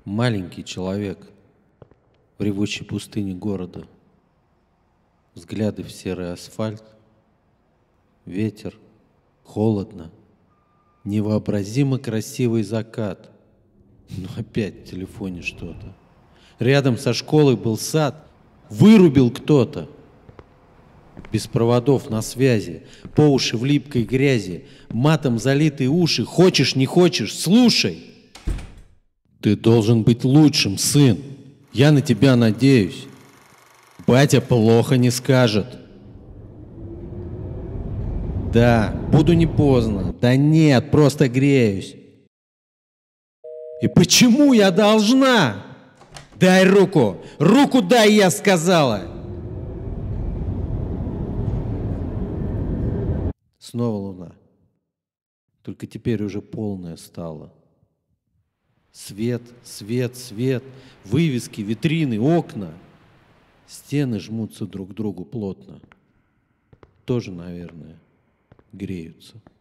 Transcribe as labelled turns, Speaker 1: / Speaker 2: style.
Speaker 1: Маленький человек в ревущей пустыне города. Взгляды в серый асфальт, ветер, холодно, невообразимо красивый закат. Но опять в телефоне что-то. Рядом со школой был сад, вырубил кто-то. Без проводов на связи, по уши в липкой грязи, матом залитые уши, хочешь не хочешь, слушай. Ты должен быть лучшим, сын, я на тебя надеюсь. Батя плохо не скажет. Да, буду не поздно. Да нет, просто греюсь. И почему я должна? Дай руку! Руку дай, я сказала! Снова луна. Только теперь уже полная стала. Свет, свет, свет, вывески, витрины, окна. Стены жмутся друг к другу плотно. Тоже, наверное, греются.